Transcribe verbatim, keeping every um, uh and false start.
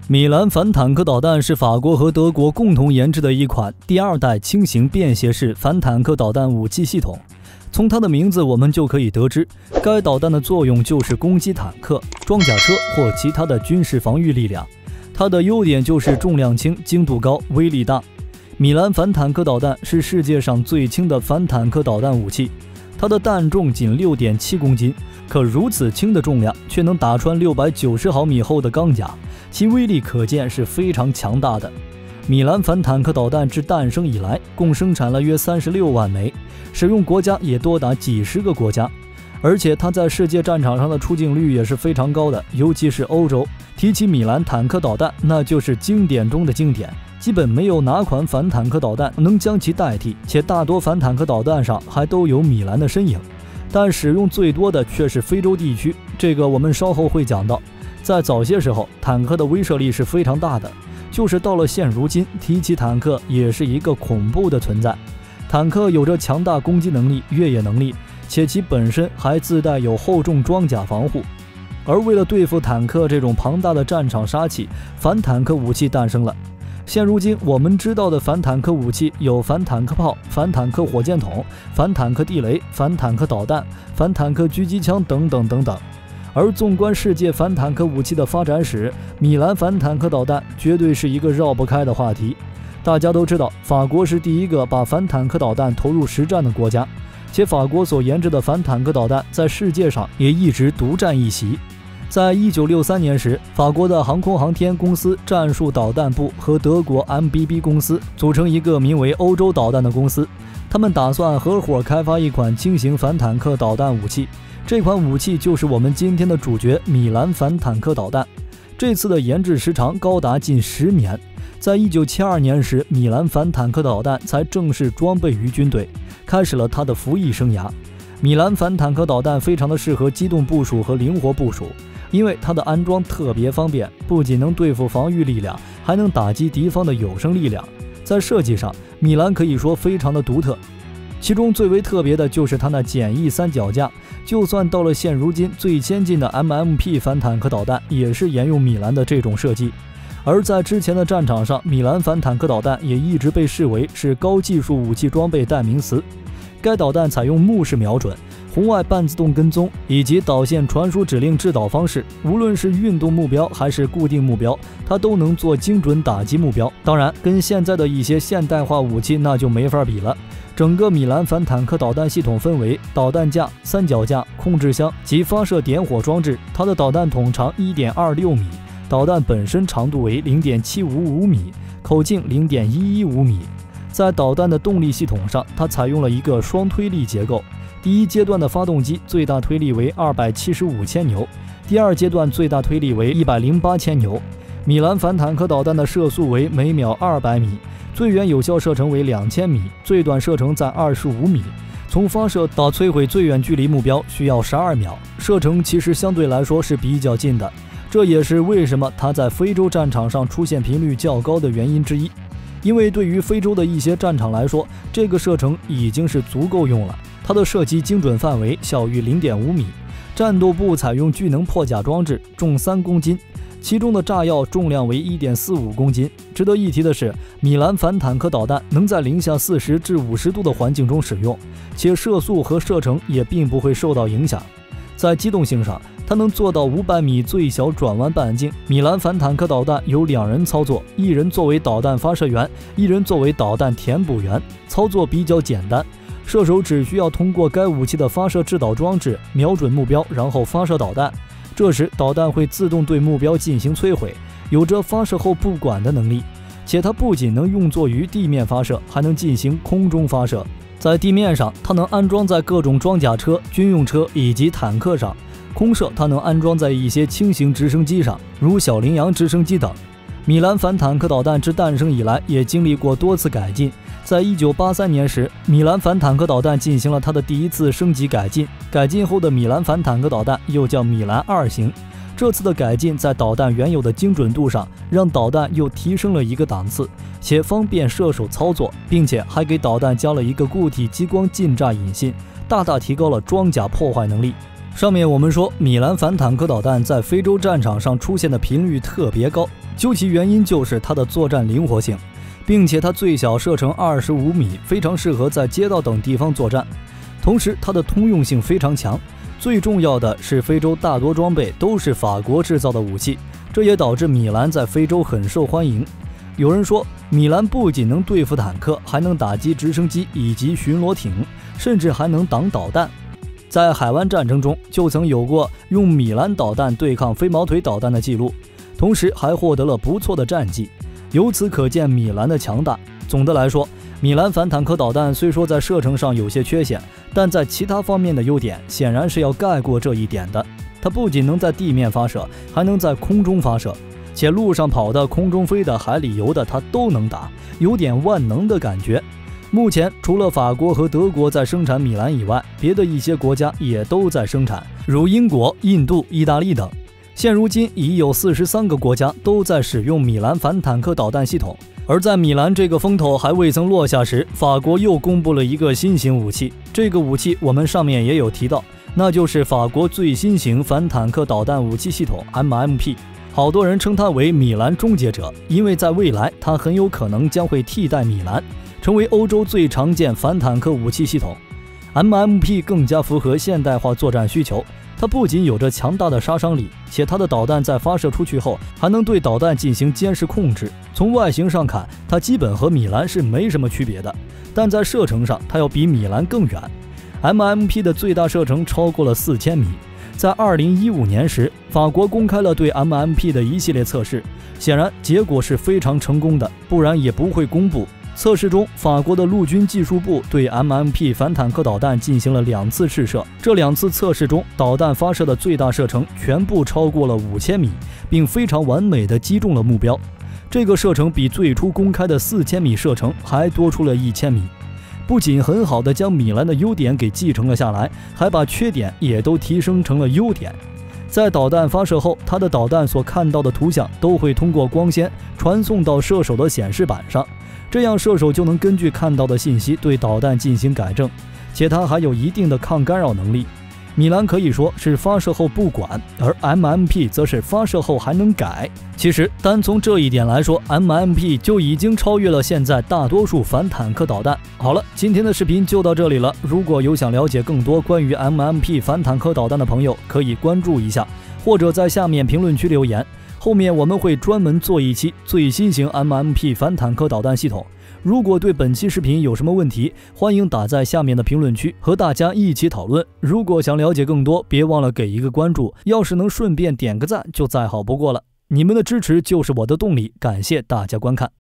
米兰反坦克导弹是法国和德国共同研制的一款第二代轻型便携式反坦克导弹武器系统。从它的名字我们就可以得知，该导弹的作用就是攻击坦克、装甲车或其他的军事防御力量。它的优点就是重量轻、精度高、威力大。米兰反坦克导弹是世界上最轻的反坦克导弹武器，它的弹重仅 六点七公斤，可如此轻的重量却能打穿六百九十毫米厚的钢甲，其威力可见是非常强大的。米兰反坦克导弹自诞生以来，共生产了约三十六万枚，使用国家也多达几十个国家，而且它在世界战场上的出镜率也是非常高的，尤其是欧洲。提起米兰坦克导弹，那就是经典中的经典，基本没有哪款反坦克导弹能将其代替，且大多反坦克导弹上还都有米兰的身影，但使用最多的却是非洲地区，这个我们稍后会讲到。在早些时候，坦克的威慑力是非常大的，就是到了现如今，提起坦克也是一个恐怖的存在。坦克有着强大攻击能力、越野能力，且其本身还自带有厚重装甲防护。而为了对付坦克这种庞大的战场杀器，反坦克武器诞生了。现如今我们知道的反坦克武器有反坦克炮、反坦克火箭筒、反坦克地雷、反坦克导弹、反坦克狙击枪等等等等。而纵观世界反坦克武器的发展史，米兰反坦克导弹绝对是一个绕不开的话题。大家都知道，法国是第一个把反坦克导弹投入实战的国家，且法国所研制的反坦克导弹在世界上也一直独占一席。在一九六三年时，法国的航空航天公司战术导弹部和德国 M B B 公司组成一个名为欧洲导弹的公司，他们打算合伙开发一款轻型反坦克导弹武器。这款武器就是我们今天的主角米兰反坦克导弹。这次的研制时长高达近十年，在一九七二年时，米兰反坦克导弹才正式装备于军队，开始了它的服役生涯。米兰反坦克导弹非常的适合机动部署和灵活部署，因为它的安装特别方便，不仅能对付防御力量，还能打击敌方的有生力量。在设计上，米兰可以说非常的独特，其中最为特别的就是它那简易三脚架，就算到了现如今最先进的 M M P 反坦克导弹，也是沿用米兰的这种设计。而在之前的战场上，米兰反坦克导弹也一直被视为是高技术武器装备代名词。该导弹采用目视瞄准、红外半自动跟踪以及导线传输指令制导方式，无论是运动目标还是固定目标，它都能做精准打击目标。当然，跟现在的一些现代化武器那就没法比了。整个米兰反坦克导弹系统分为导弹架、三脚架、控制箱及发射点火装置。它的导弹筒长 一点二六米，导弹本身长度为 零点七五五米，口径 零点一一五米。在导弹的动力系统上，它采用了一个双推力结构。第一阶段的发动机最大推力为二百七十五千牛，第二阶段最大推力为一百零八千牛。米兰反坦克导弹的射速为每秒二百米，最远有效射程为两千米，最短射程在二十五米。从发射到摧毁最远距离目标需要十二秒，射程其实相对来说是比较近的，这也是为什么它在非洲战场上出现频率较高的原因之一。因为对于非洲的一些战场来说，这个射程已经是足够用了。它的射击精准范围小于 零点五米，战斗部采用聚能破甲装置，重三公斤，其中的炸药重量为 一点四五公斤。值得一提的是，米兰反坦克导弹能在零下四十至五十度的环境中使用，且射速和射程也并不会受到影响。在机动性上，它能做到五百米最小转弯半径。米兰反坦克导弹由两人操作，一人作为导弹发射员，一人作为导弹填补员，操作比较简单。射手只需要通过该武器的发射制导装置瞄准目标，然后发射导弹，这时导弹会自动对目标进行摧毁，有着发射后不管的能力。且它不仅能用作于地面发射，还能进行空中发射。在地面上，它能安装在各种装甲车、军用车以及坦克上；空射它能安装在一些轻型直升机上，如小羚羊直升机等。米兰反坦克导弹自诞生以来，也经历过多次改进。在一九八三年时，米兰反坦克导弹进行了它的第一次升级改进。改进后的米兰反坦克导弹又叫米兰二型。这次的改进在导弹原有的精准度上，让导弹又提升了一个档次，且方便射手操作，并且还给导弹加了一个固体激光近炸引信，大大提高了装甲破坏能力。 上面我们说，米兰反坦克导弹在非洲战场上出现的频率特别高，究其原因就是它的作战灵活性，并且它最小射程二十五米，非常适合在街道等地方作战。同时，它的通用性非常强，最重要的是非洲大多装备都是法国制造的武器，这也导致米兰在非洲很受欢迎。有人说，米兰不仅能对付坦克，还能打击直升机以及巡逻艇，甚至还能挡导弹。在海湾战争中，就曾有过用米兰导弹对抗飞毛腿导弹的记录，同时还获得了不错的战绩。由此可见米兰的强大。总的来说，米兰反坦克导弹虽说在射程上有些缺陷，但在其他方面的优点显然是要盖过这一点的。它不仅能在地面发射，还能在空中发射，且路上跑的、空中飞的、海里游的，它都能打，有点万能的感觉。目前除了法国和德国在生产米兰以外，别的一些国家也都在生产，如英国、印度、意大利等。现如今已有四十三个国家都在使用米兰反坦克导弹系统。而在米兰这个风头还未曾落下时，法国又公布了一个新型武器，这个武器我们上面也有提到，那就是法国最新型反坦克导弹武器系统 M M P。 好多人称它为米兰终结者，因为在未来它很有可能将会替代米兰，成为欧洲最常见反坦克武器系统。 M M P 更加符合现代化作战需求，它不仅有着强大的杀伤力，且它的导弹在发射出去后还能对导弹进行监视控制。从外形上看，它基本和米兰是没什么区别的，但在射程上它要比米兰更远。 M M P 的最大射程超过了四千米。在二零一五年时，法国公开了对 M M P 的一系列测试，显然结果是非常成功的，不然也不会公布。测试中，法国的陆军技术部对 M M P 反坦克导弹进行了两次试射，这两次测试中，导弹发射的最大射程全部超过了五千米，并非常完美地击中了目标。这个射程比最初公开的四千米射程还多出了一千米，不仅很好地将米兰的优点给继承了下来，还把缺点也都提升成了优点。在导弹发射后，它的导弹所看到的图像都会通过光纤传送到射手的显示板上，这样射手就能根据看到的信息对导弹进行改正，且它还有一定的抗干扰能力。米兰可以说是发射后不管，而 M M P 则是发射后还能改。其实单从这一点来说， M M P 就已经超越了现在大多数反坦克导弹。好了，今天的视频就到这里了。如果有想了解更多关于 M M P 反坦克导弹的朋友，可以关注一下，或者在下面评论区留言，后面我们会专门做一期最新型 M M P 反坦克导弹系统。如果对本期视频有什么问题，欢迎打在下面的评论区和大家一起讨论。如果想了解更多，别忘了给一个关注，要是能顺便点个赞就再好不过了。你们的支持就是我的动力，感谢大家观看。